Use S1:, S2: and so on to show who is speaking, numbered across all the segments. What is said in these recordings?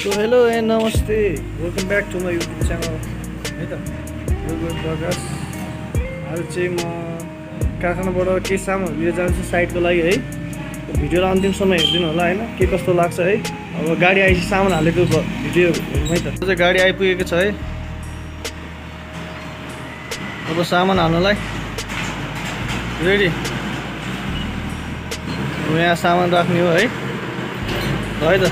S1: So hello and namaste, welcome back to my YouTube channel है त यो प्रकाश आज चाहिँ म कारखानाबाट के सामान लिएर जान्छु साइटको लागि है भिडियोलाई अन्तिम सम्म हेर्दिनु होला हैन के कस्तो लाग्छ है अब गाडी आएपछि सामान हालेको भिडियो हेरौँ है त चाहिँ गाडी आइपुगेको छ है अब सामान हाल्नलाई रेडी यहाँ सामान राख्ने हो है त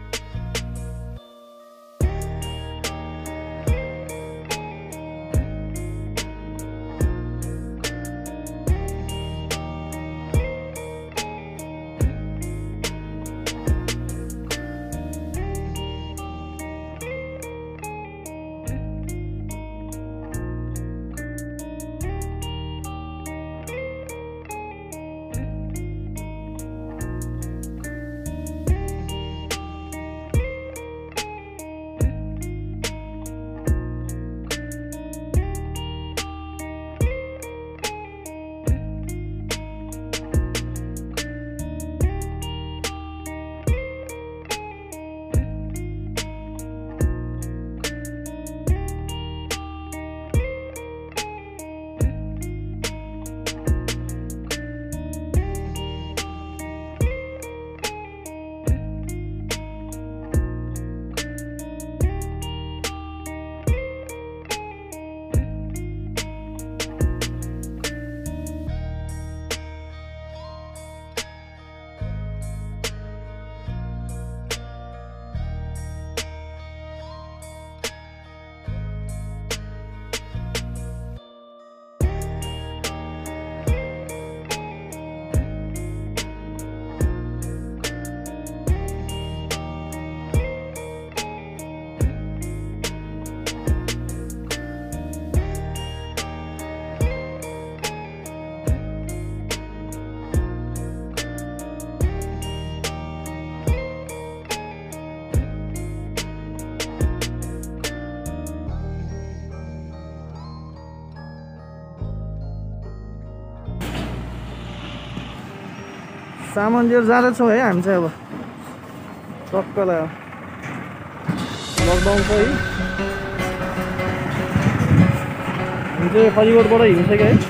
S1: सामान लिएर जाँदैछौँ है हामी चाहिँ अब टक्कलाई लकडाउन छ है हामी चाहिँ खलिगोटबाट हिँडिसक्यो है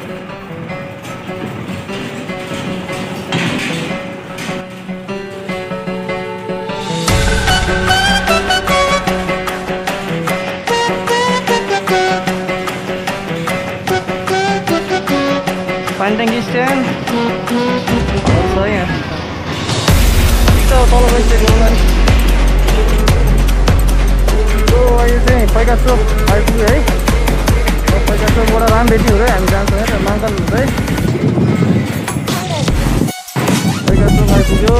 S1: पानी ट्याङ्की स्ट्यान्ड छ यहाँ तल गइसक्यो होला नि अहिले चाहिँ पैका चोक आइपुग्यो है पैका चोकबाट रामभेटी हुँदै हामी जान्छौँ है त माङ्कल हुँदै पैका चोक आइपुग्यो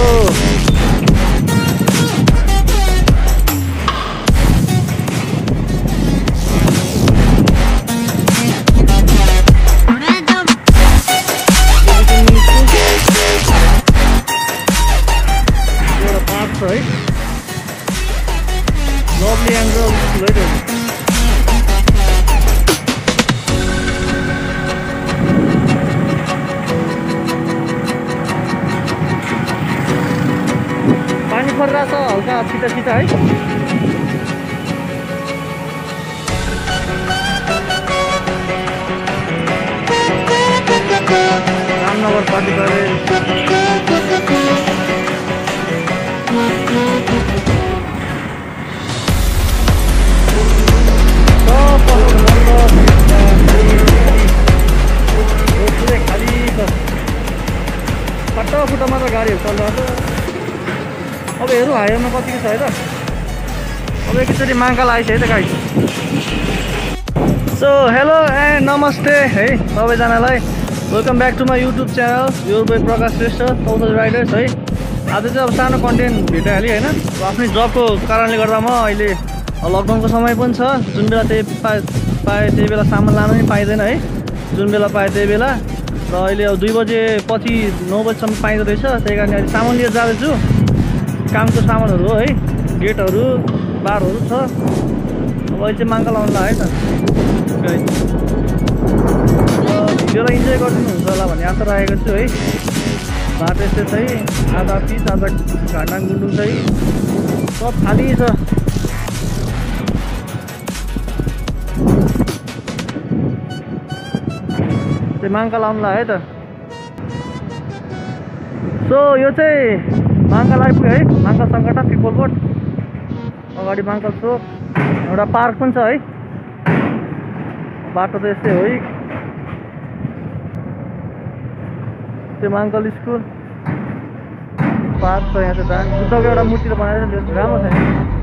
S1: Lovely angle later. पानी परिरहेछ हल्का छिटा छिटा है रामनगर पार्टी गरे फुटा मात्र गाडीहरू चलिरहेको अब हेरौँ हाइवेमा कतिको छ है त अब एकचोटि माङ्काल आइछ है त गाडी सो हेलो एन्ड नमस्ते है सबैजनालाई welcome back to my YouTube channel your boy Prakash Shrestha South Riders है आज चाहिँ अब सानो कन्टेन्ट भेटाइहालेँ होइन आफ्नै जबको कारणले गर्दा म अहिले लकडाउनको समय पनि छ जुन बेला त्यही पाएँ त्यही बेला सामान लानु पनि पाइँदैन है जुन बेला पाएँ त्यही बेला र अहिले अब 2 बजेपछि 9 बजीसम्म पाइँदो रहेछ त्यही कारण अहिले सामान लिएर जाँदैछु कामको सामानहरू हो है गेटहरू बारहरू छ अब अहिले चाहिँ माङ्कल आउनुलाई है त भिडियोलाई इन्जोय गरिदिनुहुन्छ होला भन्ने आशा राखेको छु है बाटो यस्तै छ है आधा पिच आधा घाटाङ गुन्डुङ छ है सब खाली छ महाकाल आउनुलाई है त। सो यो चाहिँ महाकाल आइपुग्यो है, महाकाल सङ्कटा पिपल बोट अगाडि महाकाल चोक, एउटा पार्क पनि छ है। बाटो त यस्तै हो है। त्यो महाकाल स्कुल पार्क छ, यहाँ चाहिँ बुद्धको एउटा मूर्ति त बनाएर राम्रो छ।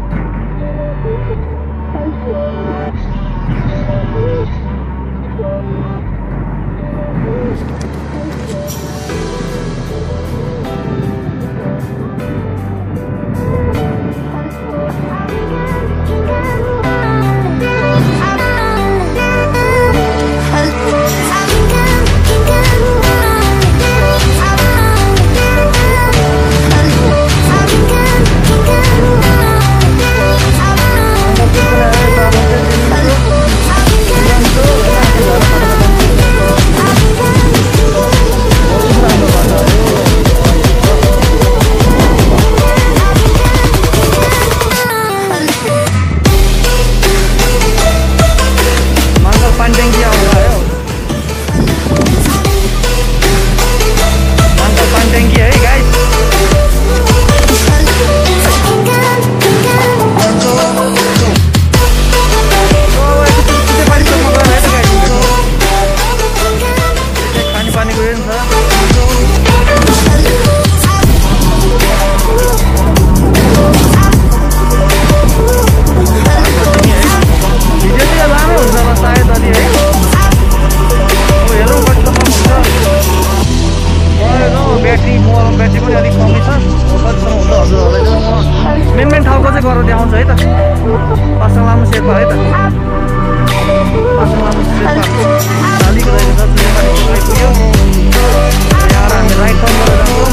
S1: मेन ठाउँको चाहिँ गरेर देखाउँछ है त। पासाङ लामो शेर्पा है त। पासाङ लामो शेर्पा चालिएको रहेको छ। आइपुग्यो। यहाँ हामी राइट टर्न गरेर जान्छौँ।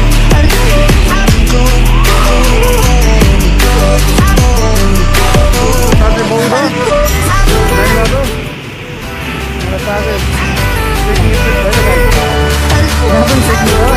S1: साथै बौद्ध बाटो यहाँ पनि चेकिङ छ।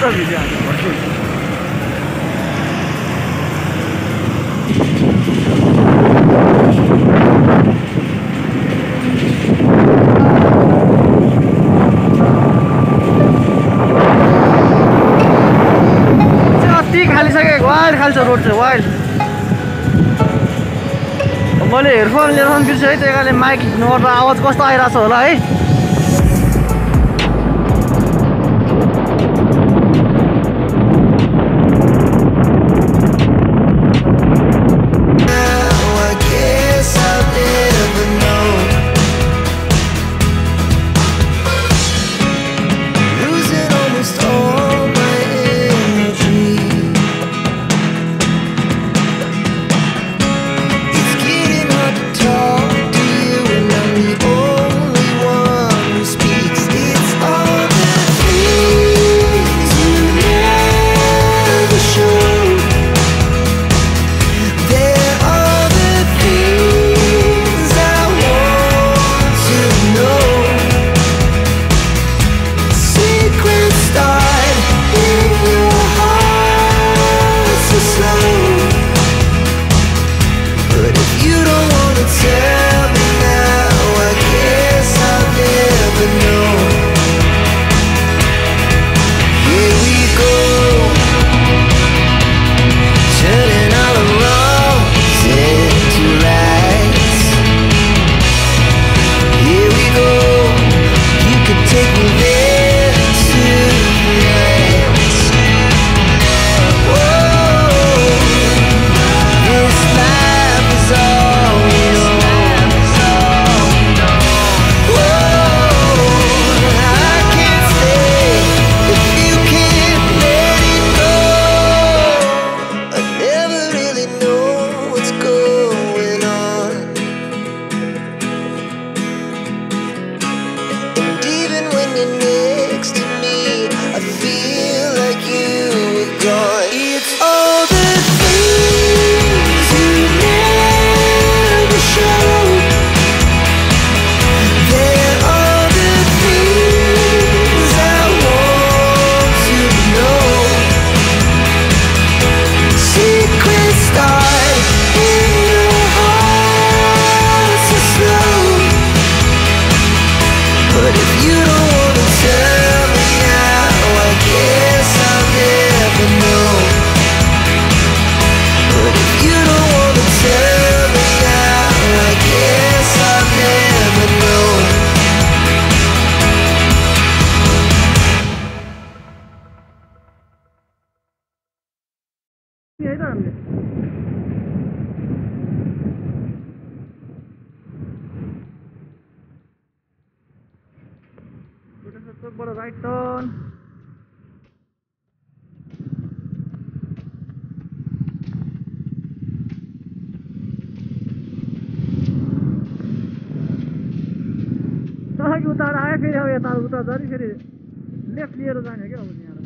S1: भिडियो हाल्नु पर्छ। अति खालिसकेको वाइल्ड खाल्छ रोड चाहिँ वाइल्ड। मैले हेडफोन लिएर बिर्सेँ है, त्यही कारणले माइक नगर्दा आवाज कस्तो आइरहेको छ होला है। चोकबाट राइट टर्न। तलको उता आयो फेरि अब यता उता झरी फेरि लेफ्ट लिएर जाने क्या अब यहाँ।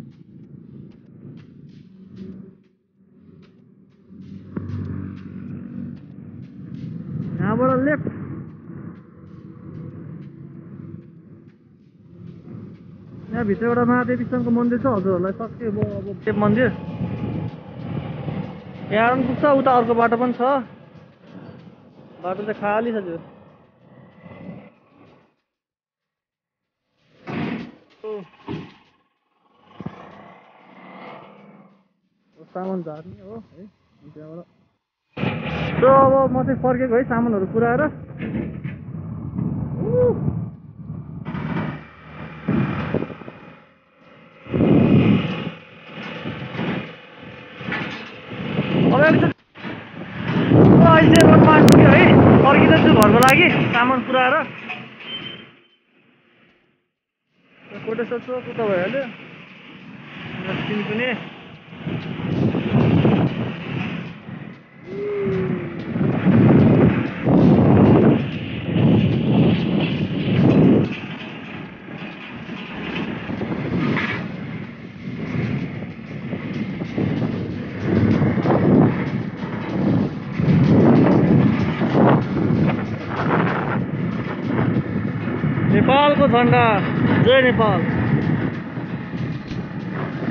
S1: यहाँबाट लेफ्ट यहाँ भित्र एउटा महादेवीसँगको मन्दिर छ हजुरहरूलाई सक्यो अब देव मन्दिर यहाँ पनि पुग्छ। उता अर्को बाटो पनि छ, बाटो चाहिँ खाली छ त्यो। सामान झार्ने हो है त्यहाँबाट। सो अब म चाहिँ फर्केको है सामानहरू पुऱ्याएर। अहिले रोडमा आइपुग्यो है, फर्किँदैछु घरको लागि सामान पुऱ्याएर। कोटेश्वर चोक उता भइहाल्यो पनि। नेपालको झन्डा, जय नेपाल।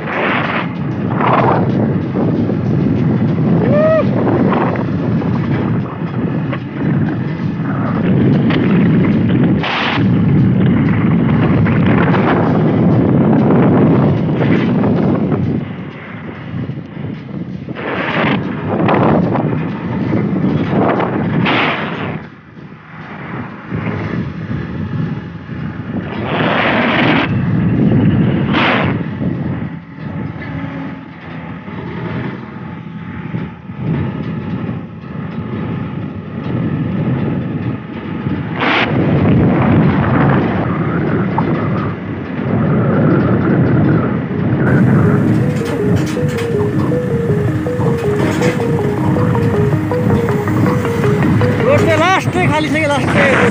S1: खालिसक्यो last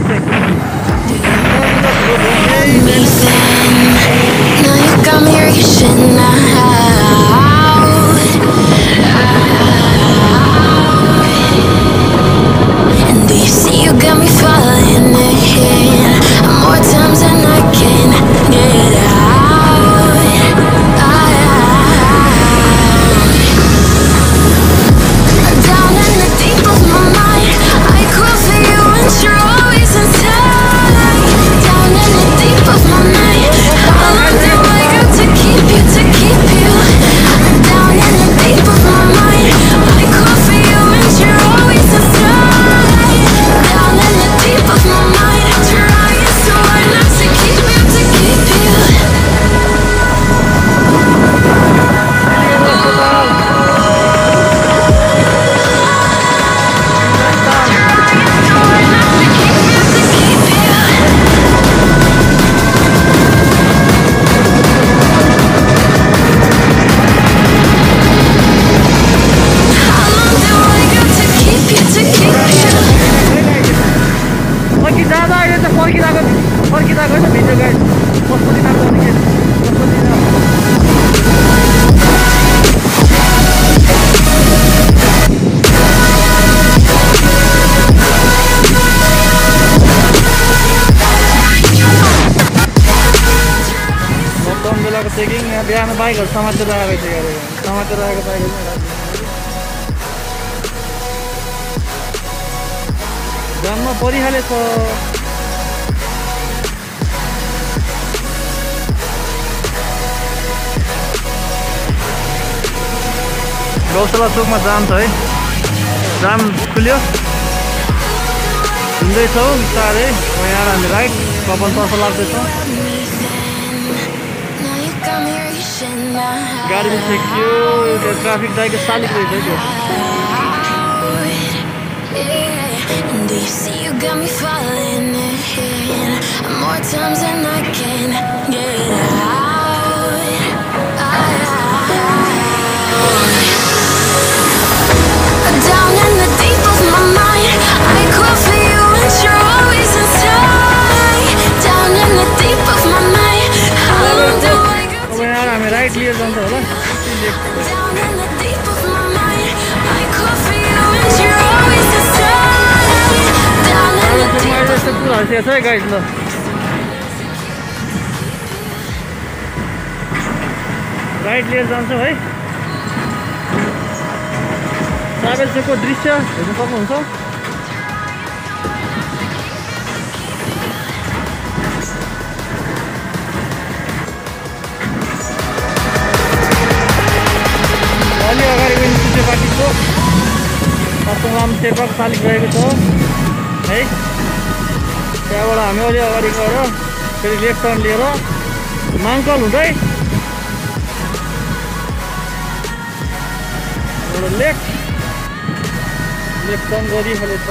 S2: Now you got me reaching out, and do you see you got me falling in more times than I can get out. Down in the deep of my mind, I crawl for you and you're always inside. Down in the deep of my mind, how long do I got to keep you, to keep you? Down in the deep of my mind, I crawl for you and you're always inside. Down in the deep of my mind, trying so hard not to keep you, to keep you.
S1: फर्किरहेको छ video guys कस्तो दिनको के कस्तो दिन lockdown बेलाको checking यहाँ बिहान बाइकहरू समातेर आएको छ यार समातेर आएको बाइकहरू जाममा परिहालेछ गौशाला चोकमा जाम छ है जाम खुल्यो हिँड्दैछौँ बिस्तारै यहाँ हामी राइट कपलतर्फ लाग्दैछौँ गाडी पनि छेकियो त्यो ट्राफिक दाइको सालिक रहेछ त्यो
S2: Do you see you got me falling in more times than I can get out? Down in the deep of my mind, I crawl for you and you're always inside. Down in the deep of my mind, how long do I go to?
S1: हामी right लिएर जान्छ होला
S2: Down in the deep of my mind, I crawl for you and you're always inside. Down in the deep of
S1: पुरा हँसिएको छ है guys ल right लिएर जान्छौँ है ट्राभल चोकको दृश्य हेर्न सक्नुहुन्छ अलि अगाडि पनि चुचेपाटीको सप्तमलाम शेर्पाको सालिक रहेको छ है त्यहाँबाट हामी अलि अगाडि गएर फेरि लेफ्ट टर्न लिएर माङ्कल हुँदै लेफ्ट टर्न गरिहालेछ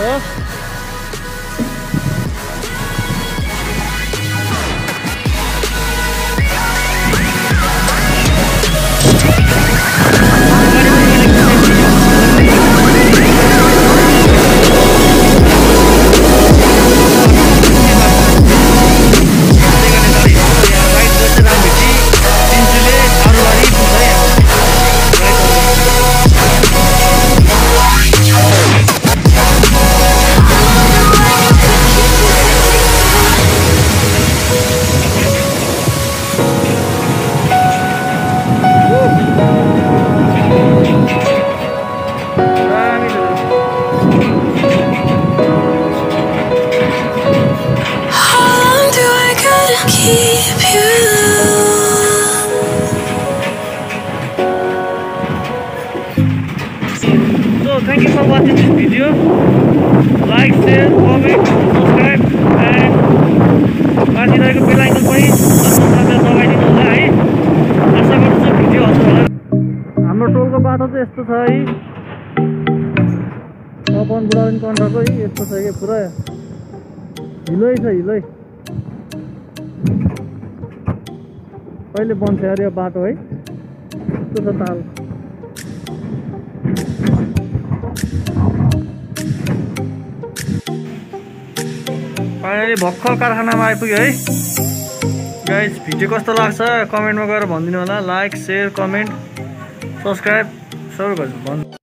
S1: Thank you for watching this video. Like, share, comment, subscribe, and माथि रहेको बेल आइकन पनि दबाइदिनु होला है। आशा गर्छु भिडियो हजुर होला। हाम्रो टोलको बाटो चाहिँ यस्तो छ है। अपन बुढाउन कन्ट्रको यस्तो छ कि पुरा हिलै छ हिलै। कहिले बन्छ यार यो बाटो है। यस्तो छ ताल। फाइनली भर्खर कारखानामा आइपुग्यो है गाइज। भिडियो कस्तो लाग्छ कमेन्टमा गएर भनिदिनु होला। लाइक, सेयर, कमेन्ट, सब्सक्राइब सबै गर्नु।